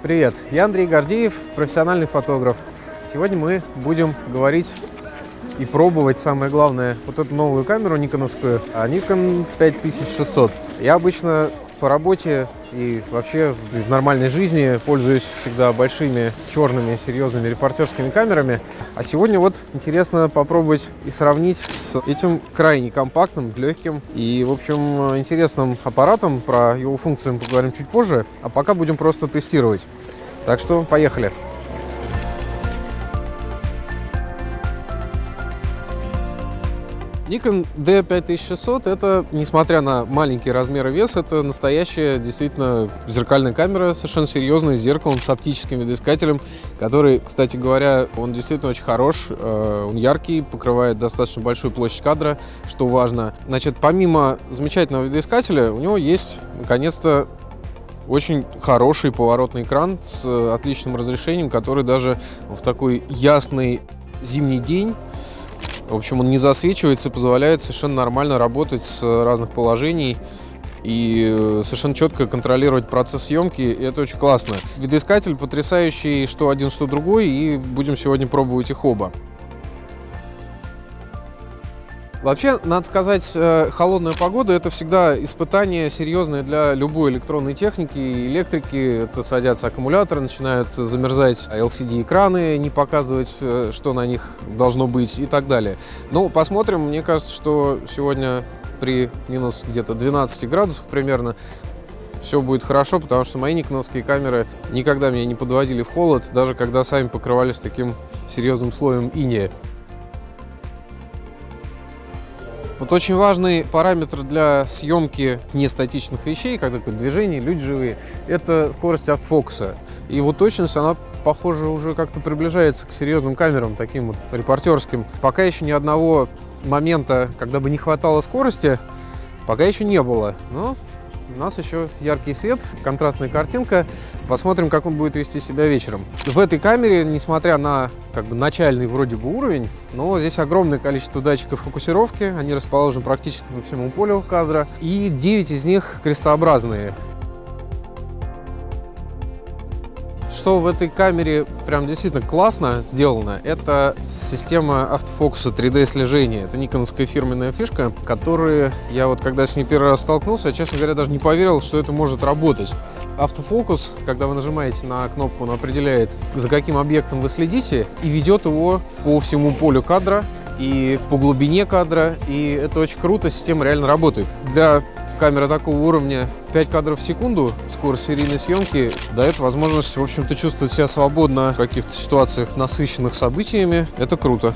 Привет, я Андрей Гордеев, профессиональный фотограф. Сегодня мы будем говорить и пробовать, самое главное, вот эту новую камеру никоновскую, Nikon 5600. Я обычно по работе и вообще в нормальной жизни пользуюсь всегда большими черными серьезными репортерскими камерами. А сегодня вот интересно попробовать и сравнить с этим крайне компактным, легким и, в общем, интересным аппаратом. Про его функции мы поговорим чуть позже, а пока будем просто тестировать. Так что поехали! Nikon D5600 это, несмотря на маленький размер и вес, это настоящая действительно зеркальная камера, совершенно серьезная, с зеркалом, с оптическим видоискателем, который, кстати говоря, он действительно очень хорош, он яркий, покрывает достаточно большую площадь кадра, что важно. Значит, помимо замечательного видоискателя, у него есть, наконец-то, очень хороший поворотный экран с отличным разрешением, который даже в такой ясный зимний день, в общем, он не засвечивается, позволяет совершенно нормально работать с разных положений и совершенно четко контролировать процесс съемки, и это очень классно. Видоискатель потрясающий, что один, что другой, и будем сегодня пробовать их оба. Вообще, надо сказать, холодная погода – это всегда испытание серьезное для любой электронной техники и электрики. Это садятся аккумуляторы, начинают замерзать LCD-экраны, не показывать, что на них должно быть и так далее. Ну, посмотрим. Мне кажется, что сегодня при минус где-то 12 градусах примерно все будет хорошо, потому что мои никоновские камеры никогда меня не подводили в холод, даже когда сами покрывались таким серьезным слоем инея. Вот очень важный параметр для съемки нестатичных вещей, когда такое движение, люди живые, это скорость автофокуса. И вот точность, она, похоже, уже как-то приближается к серьезным камерам, таким вот репортерским. Пока еще ни одного момента, когда бы не хватало скорости, пока еще не было. Но у нас еще яркий свет, контрастная картинка. Посмотрим, как он будет вести себя вечером. В этой камере, несмотря на начальный вроде бы уровень, но здесь огромное количество датчиков фокусировки. Они расположены практически по всему полю кадра. И 9 из них крестообразные. Что в этой камере прям действительно классно сделано, это система автофокуса 3D-слежения. Это никоновская фирменная фишка, которую я вот когда с ней первый раз столкнулся, я, честно говоря, даже не поверил, что это может работать. Автофокус, когда вы нажимаете на кнопку, он определяет, за каким объектом вы следите, и ведет его по всему полю кадра и по глубине кадра. И это очень круто, система реально работает. Для камеры такого уровня 5 кадров в секунду, скорость серийной съемки дает возможность, в общем-то, чувствовать себя свободно в каких-то ситуациях, насыщенных событиями. Это круто.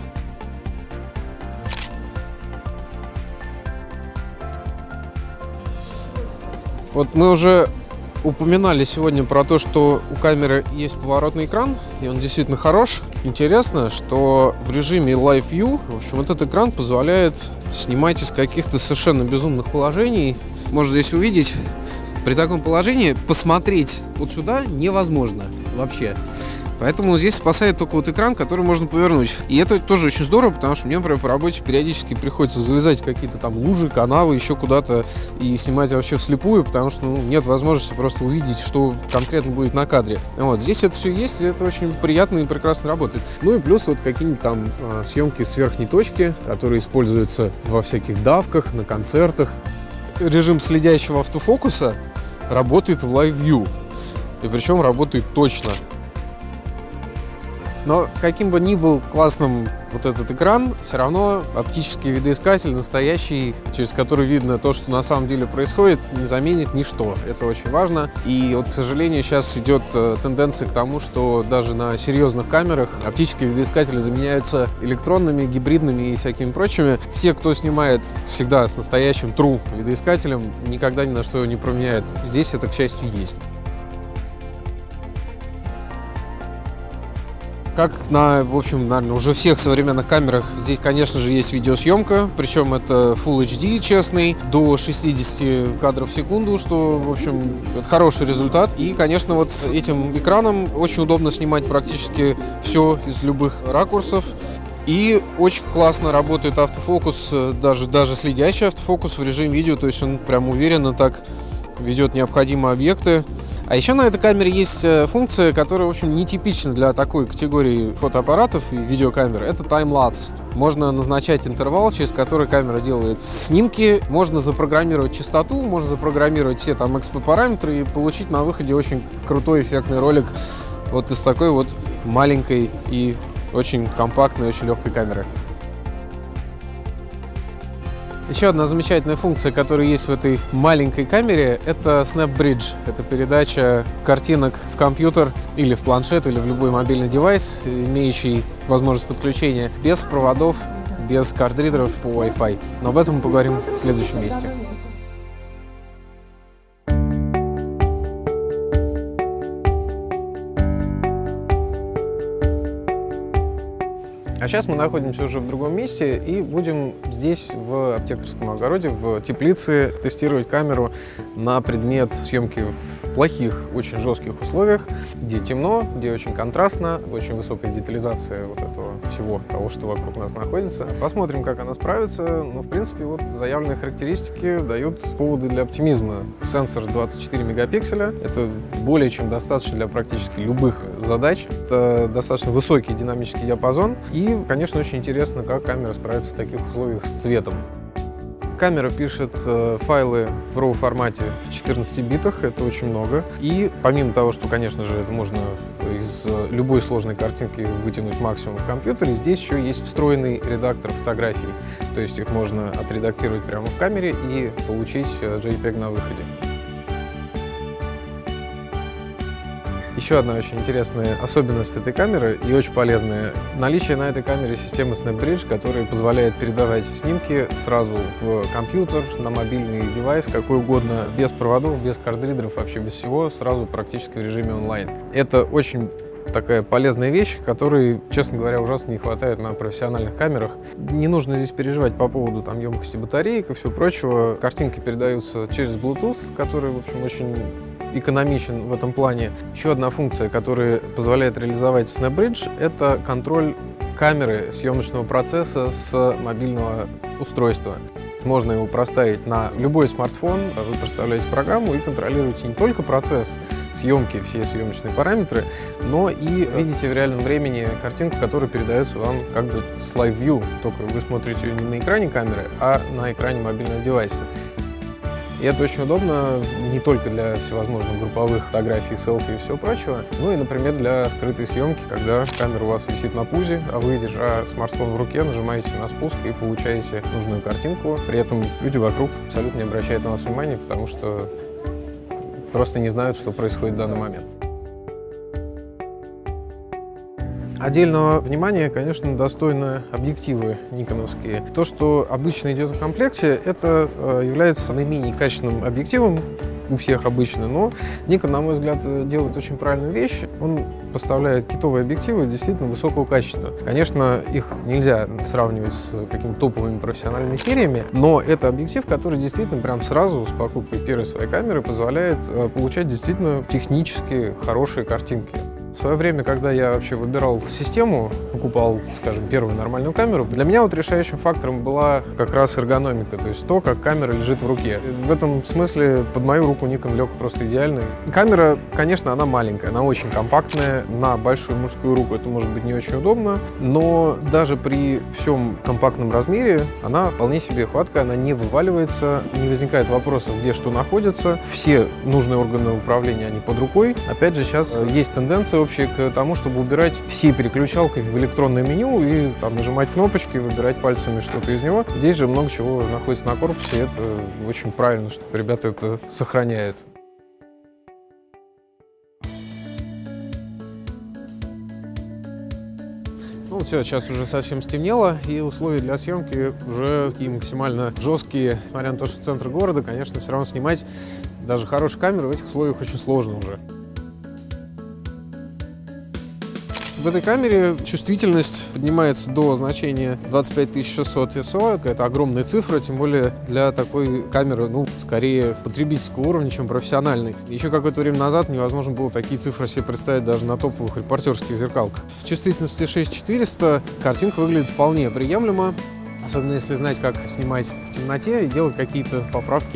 Вот мы уже упоминали сегодня про то, что у камеры есть поворотный экран, и он действительно хорош. Интересно, что в режиме Live View, в общем, этот экран позволяет снимать из каких-то совершенно безумных положений. Можно здесь увидеть, при таком положении посмотреть вот сюда невозможно вообще. Поэтому здесь спасает только вот экран, который можно повернуть. И это тоже очень здорово, потому что мне, например, по работе периодически приходится залезать в какие-то там лужи, канавы, еще куда-то и снимать вообще вслепую, потому что нет возможности просто увидеть, что конкретно будет на кадре. Вот здесь это все есть, и это очень приятно и прекрасно работает. Ну и плюс вот какие-нибудь там съемки с верхней точки, которые используются во всяких давках, на концертах. Режим следящего автофокуса работает в Live View, и причем работает точно. Но каким бы ни был классным вот этот экран, все равно оптический видоискатель настоящий, через который видно то, что на самом деле происходит, не заменит ничто. Это очень важно. И вот, к сожалению, сейчас идет тенденция к тому, что даже на серьезных камерах оптические видоискатели заменяются электронными, гибридными и всякими прочими. Все, кто снимает всегда с настоящим true видоискателем, никогда ни на что его не променяют. Здесь это, к счастью, есть. Как на, в общем, наверное, уже всех современных камерах, здесь, конечно же, есть видеосъемка, причем это Full HD честный, до 60 кадров в секунду, что, в общем, это хороший результат. И, конечно, вот с этим экраном очень удобно снимать практически все из любых ракурсов. И очень классно работает автофокус, даже следящий автофокус в режиме видео, то есть он прям уверенно так ведет необходимые объекты. А еще на этой камере есть функция, которая, в общем, нетипична для такой категории фотоаппаратов и видеокамер. Это таймлапс. Можно назначать интервал, через который камера делает снимки. Можно запрограммировать частоту, можно запрограммировать все там XP-параметры и получить на выходе очень крутой эффектный ролик вот из такой вот маленькой и очень компактной, очень легкой камеры. Еще одна замечательная функция, которая есть в этой маленькой камере, это Snap Bridge. Это передача картинок в компьютер или в планшет, или в любой мобильный девайс, имеющий возможность подключения без проводов, без картридеров по Wi-Fi. Но об этом мы поговорим в следующем месте. А сейчас мы находимся уже в другом месте и будем здесь, в аптекарском огороде, в теплице, тестировать камеру на предмет съемки в плохих, очень жестких условиях, где темно, где очень контрастно, очень высокая детализация вот этого всего того, что вокруг нас находится. Посмотрим, как она справится. Но, в принципе, вот заявленные характеристики дают поводы для оптимизма. Сенсор 24 мегапикселя. Это более чем достаточно для практически любых задач. Это достаточно высокий динамический диапазон. И, конечно, очень интересно, как камера справится в таких условиях с цветом. Камера пишет файлы в RAW формате в 14 битах, это очень много. И помимо того, что, конечно же, это можно из любой сложной картинки вытянуть максимум в компьютере, здесь еще есть встроенный редактор фотографий. То есть их можно отредактировать прямо в камере и получить JPEG на выходе. Еще одна очень интересная особенность этой камеры и очень полезная – наличие на этой камере системы Snap Bridge, которая позволяет передавать снимки сразу в компьютер, на мобильный девайс, какой угодно, без проводов, без картридеров, вообще без всего, сразу практически в режиме онлайн. Это очень такая полезная вещь, которой, честно говоря, ужасно не хватает на профессиональных камерах. Не нужно здесь переживать по поводу там емкости батареек и всего прочего. Картинки передаются через Bluetooth, который, в общем, очень экономичен в этом плане. Еще одна функция, которая позволяет реализовать Snap Bridge, это контроль камеры съемочного процесса с мобильного устройства. Можно его проставить на любой смартфон, вы проставляете программу и контролируете не только процесс съемки, все съемочные параметры, но и видите в реальном времени картинку, которая передается вам как бы с Live View, только вы смотрите ее не на экране камеры, а на экране мобильного девайса. И это очень удобно не только для всевозможных групповых фотографий, селфи и всего прочего, но и, например, для скрытой съемки, когда камера у вас висит на пузе, а вы, держа смартфон в руке, нажимаете на спуск и получаете нужную картинку. При этом люди вокруг абсолютно не обращают на вас внимания, потому что просто не знают, что происходит в данный момент. Отдельного внимания, конечно, достойны объективы никоновские. То, что обычно идет в комплекте, это является наименее качественным объективом у всех обычно, но Nikon, на мой взгляд, делает очень правильную вещь. Он поставляет китовые объективы действительно высокого качества. Конечно, их нельзя сравнивать с какими-то топовыми профессиональными сериями, но это объектив, который действительно прям сразу с покупкой первой своей камеры позволяет получать действительно технически хорошие картинки. В свое время, когда я вообще выбирал систему, покупал, скажем, первую нормальную камеру, для меня вот решающим фактором была как раз эргономика, то есть то, как камера лежит в руке. В этом смысле под мою руку Nikon лег просто идеально. Камера, конечно, она маленькая, она очень компактная, на большую мужскую руку это может быть не очень удобно, но даже при всем компактном размере она вполне себе хваткая, она не вываливается, не возникает вопросов, где что находится, все нужные органы управления, они под рукой. Опять же, сейчас есть тенденция к тому, чтобы убирать все переключалки в электронное меню и там нажимать кнопочки, выбирать пальцами что-то из него. Здесь же много чего находится на корпусе, это очень правильно, что ребята это сохраняют. Ну все, сейчас уже совсем стемнело, и условия для съемки уже такие максимально жесткие. Несмотря на то, что центр города, конечно, все равно снимать даже хорошую камеру в этих условиях очень сложно уже. В этой камере чувствительность поднимается до значения 25600 ISO. Это огромная цифра, тем более для такой камеры, ну, скорее потребительского уровня, чем профессиональной. Еще какое-то время назад невозможно было такие цифры себе представить даже на топовых репортерских зеркалках. В чувствительности 6400 картинка выглядит вполне приемлемо, особенно если знать, как снимать в темноте и делать какие-то поправки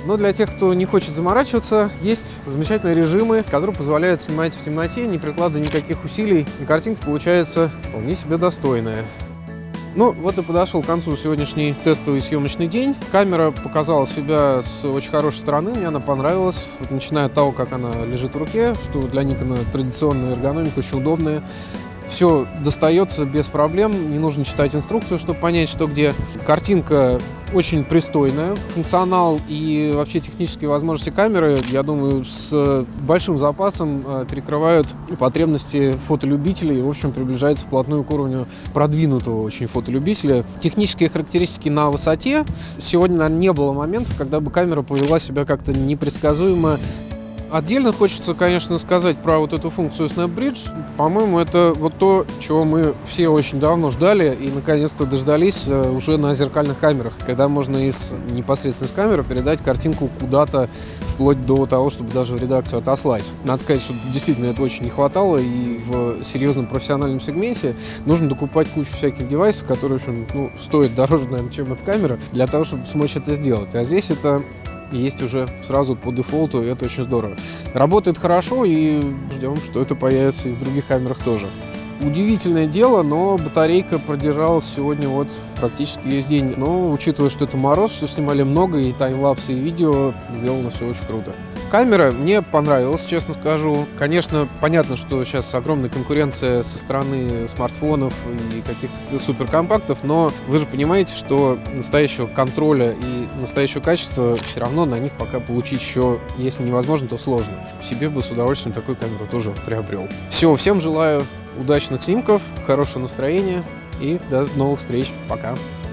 Но для тех, кто не хочет заморачиваться, есть замечательные режимы, которые позволяют снимать в темноте, не прикладывая никаких усилий, и картинка получается вполне себе достойная. Ну, вот и подошел к концу сегодняшний тестовый съемочный день. Камера показала себя с очень хорошей стороны, мне она понравилась. Вот, начиная от того, как она лежит в руке, что для Nikon традиционная эргономика, очень удобная. Все достается без проблем, не нужно читать инструкцию, чтобы понять, что где. Картинка очень пристойная, функционал и вообще технические возможности камеры, я думаю, с большим запасом перекрывают потребности фотолюбителей и, в общем, приближается вплотную к уровню продвинутого очень фотолюбителя. Технические характеристики на высоте. Сегодня, наверное, не было моментов, когда бы камера повела себя как-то непредсказуемо. Отдельно хочется, конечно, сказать про вот эту функцию Snap Bridge. По-моему, это вот то, чего мы все очень давно ждали и наконец-то дождались уже на зеркальных камерах, когда можно непосредственно с камеры передать картинку куда-то, вплоть до того, чтобы даже в редакцию отослать. Надо сказать, что действительно это очень не хватало, и в серьезном профессиональном сегменте нужно докупать кучу всяких девайсов, которые, в общем, стоят дороже, наверное, чем эта камера, для того, чтобы смочь это сделать. А здесь это есть уже сразу по дефолту, и это очень здорово. Работает хорошо, и ждем, что это появится и в других камерах тоже. Удивительное дело, но батарейка продержалась сегодня вот практически весь день. Но учитывая, что это мороз, что снимали много, и таймлапсы, и видео, сделано все очень круто. Камера мне понравилась, честно скажу. Конечно, понятно, что сейчас огромная конкуренция со стороны смартфонов и каких-то суперкомпактов, но вы же понимаете, что настоящего контроля и настоящего качества все равно на них пока получить еще, если невозможно, то сложно. Себе бы с удовольствием такую камеру тоже приобрел. Все, всем желаю удачных снимков, хорошего настроения и до новых встреч. Пока.